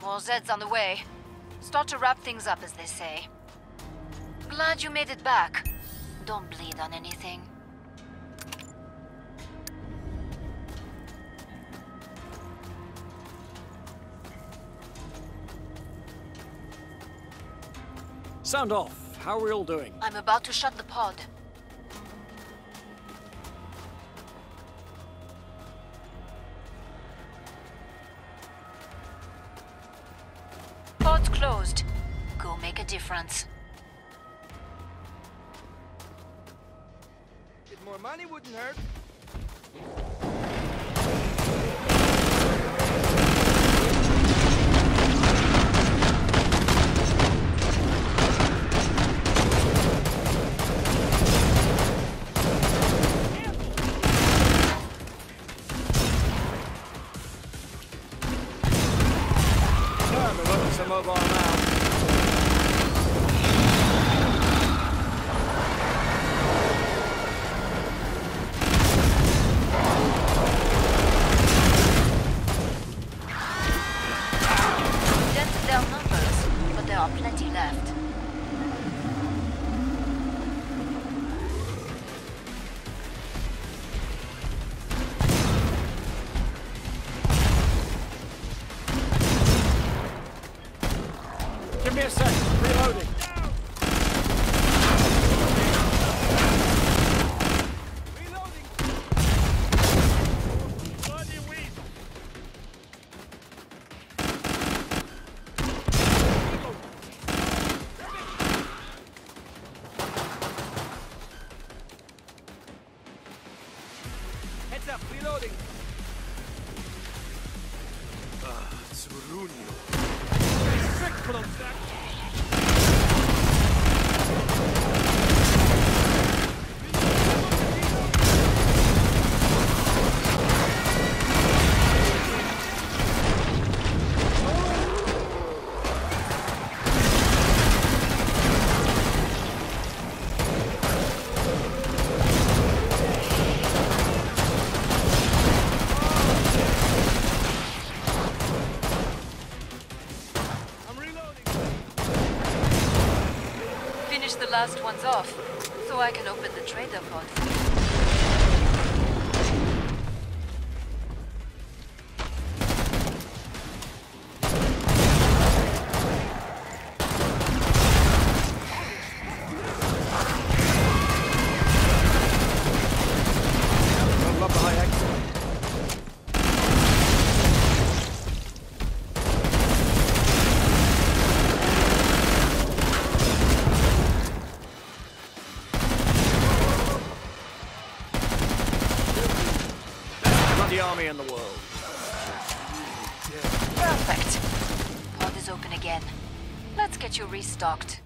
More Zeds on the way. Start to wrap things up, as they say. Glad you made it back. Don't bleed on anything. Sound off. How are we all doing? I'm about to shut the pod. Pod's closed. Go make a difference. Get more money wouldn't hurt. Mobile now. Dented their numbers, but there are plenty left. Give me a sec. Reloading. Reloading. Bloody weed. Heads up, reloading. Tsurunio. Sick from that. The last one's off, so I can open the trader pod. Don't love the high exit. Army in the world. Perfect. Pod is open again. Let's get you restocked.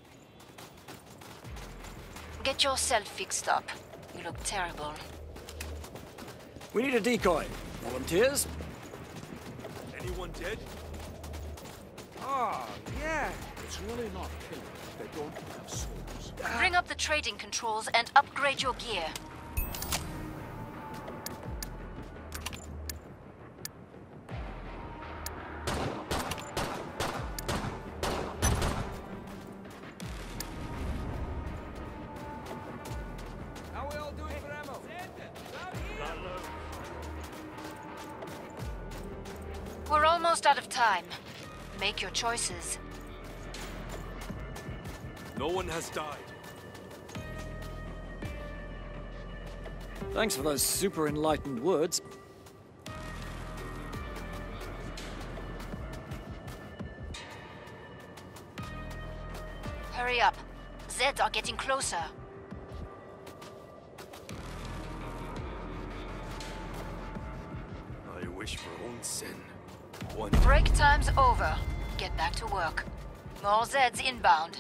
Get yourself fixed up. You look terrible. We need a decoy. Volunteers? Anyone dead? Oh, yeah. It's really not killers. They don't have souls. Bring up the trading controls and upgrade your gear. How we all doing for ammo? We're almost out of time. Make your choices. No one has died. Thanks for those super enlightened words. Hurry up. Zeds are getting closer. I wish for onsen. One. Break time's over. Get back to work. More Zeds inbound.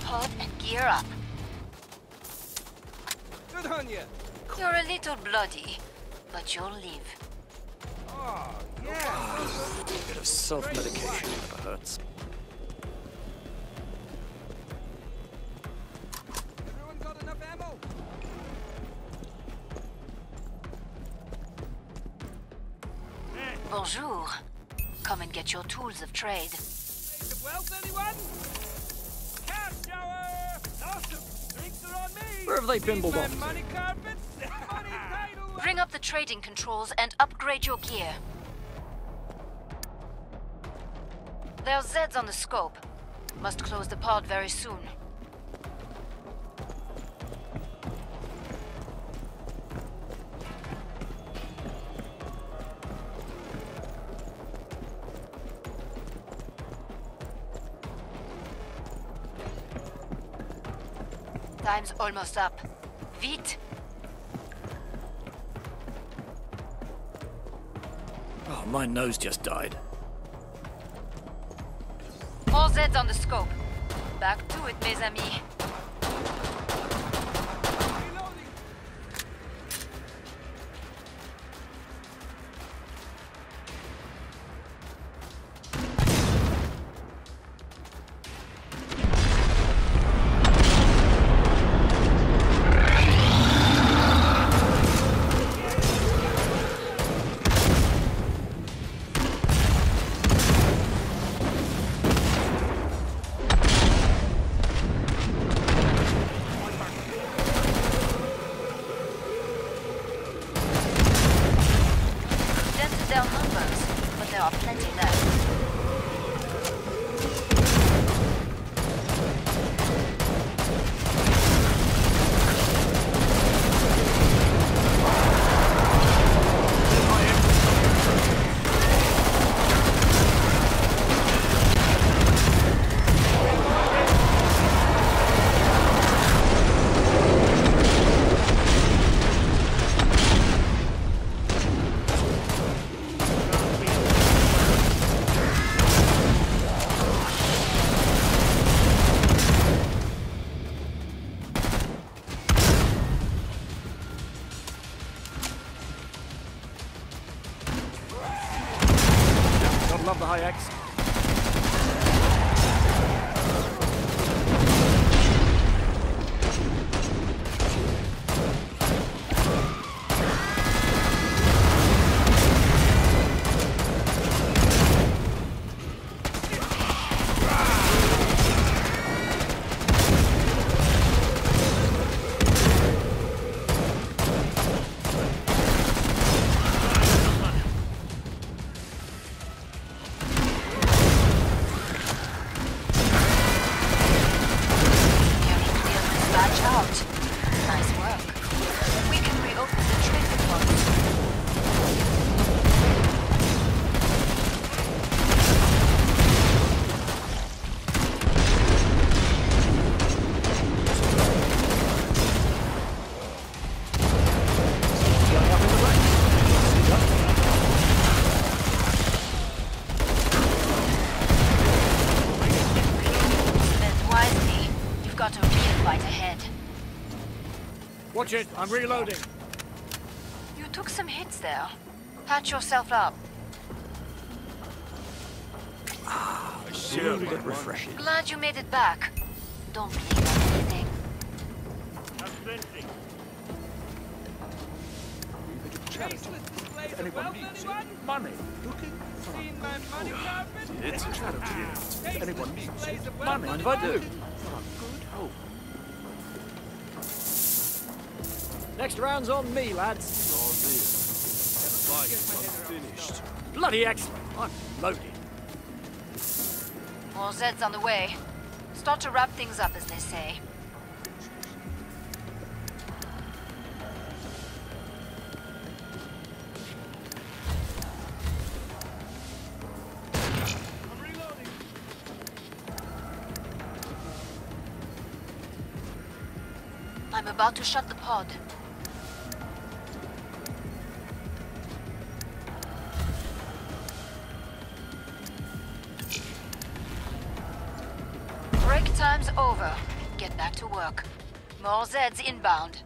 pod and gear up. Good on you. You're a little bloody, but you'll live. Oh, yeah. A bit of self-medication never hurts. Everyone got enough ammo? Bonjour. Come and get your tools of trade. Make wealth, anyone? Car shower! Awesome! Drinks are on me! Where have they pinballed My off to? money carpets? Money title! Bring up the trading controls and upgrade your gear. There's Zeds on the scope. Must close the pod very soon. Time's almost up. Vite! Oh, my nose just died. All Zeds on the scope. Back to it, mes amis. Reloading! Dented their numbers, but there are plenty left. Gotta love the high X. Nearly cleared this batch out. Nice work. We can reopen the trading pods. Going up in the ranks. Spend wisely. You've got a real fight ahead. Watch it, I'm reloading. You took some hits there. Patch yourself up. I share Really my get money. refreshing. Glad you made it back. Don't bleed on anything. Leave it to charity. Faceless displays If of anyone wealth, needs anyone? it, money. Looking for Seen my money carpet? it's charity. If anyone needs Displays it, of wealth, money. Mind if I do? Looking for a good home. Next round's on me, lads. All this. Fight unfinished. Bloody excellent. I'm loaded. More Zeds on the way. Start to wrap things up, as they say. I'm reloading. I'm about to shut the pod. Break time's over. Get back to work. More Zeds inbound.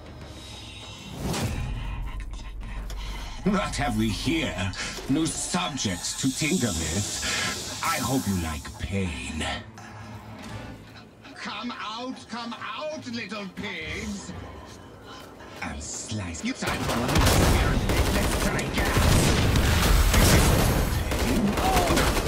What have we here? New subjects to tinker with. I hope you like pain. Come out, little pigs! I'll slice You time for a little spirit. Let's try gas!